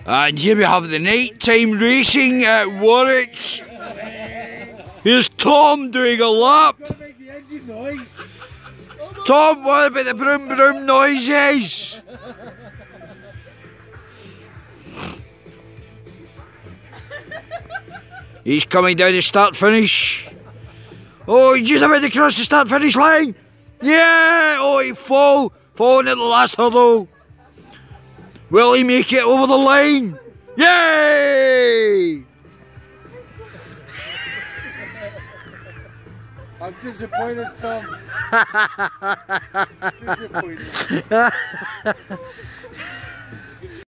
And here we have the nighttime racing at Warwick. Here's Tom doing a lap. Tom, what about the broom broom noises? He's coming down the start finish. Oh, he's just about to cross the start finish line. Yeah! Oh, he falling at the last hurdle. Will he make it over the line? Yay! I'm disappointed, Tom. Disappointed.